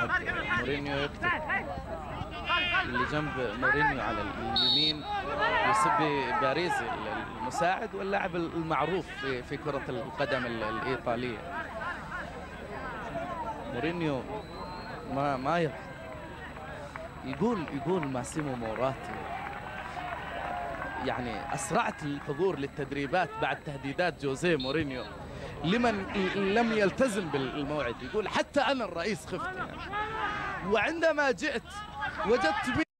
قاعد مورينيو يكتب اللي جنب مورينيو على اليمين يوسيبي باريزي المساعد واللاعب المعروف في كرة القدم الإيطالية. مورينيو ما يقول ماسيمو موراتي يعني أسرعت الحضور للتدريبات بعد تهديدات جوزيه مورينيو لمن لم يلتزم بالموعد. يقول حتى أنا الرئيس خفت يعني، وعندما جئت وجدت